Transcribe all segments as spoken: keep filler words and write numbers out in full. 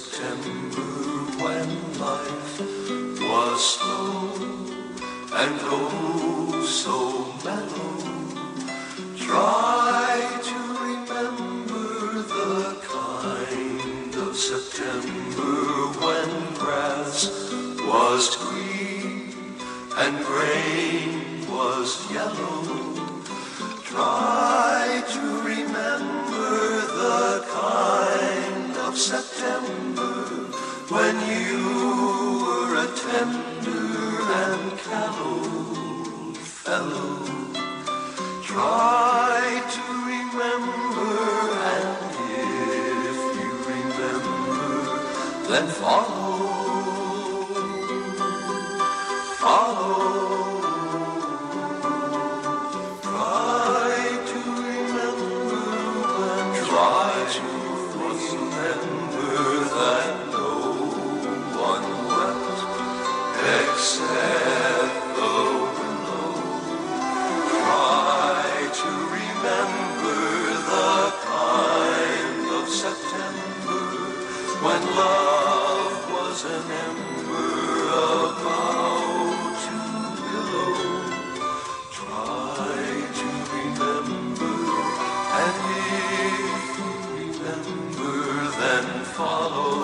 September when life was slow and oh so mellow. Try to remember the kind of September when grass was green and grain was yellow. Try to remember the kind of September when you were a tender and callow fellow. Try to remember, and if you remember, then follow, follow. Except the willow. Try to remember the kind of September when love was an ember about to billow. Try to remember, and if you remember, then follow.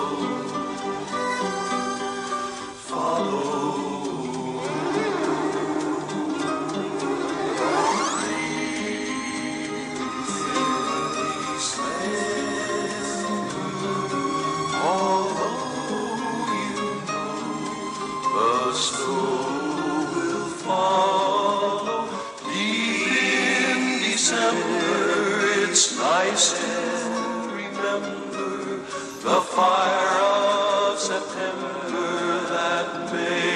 It's nice to remember the fire of September that made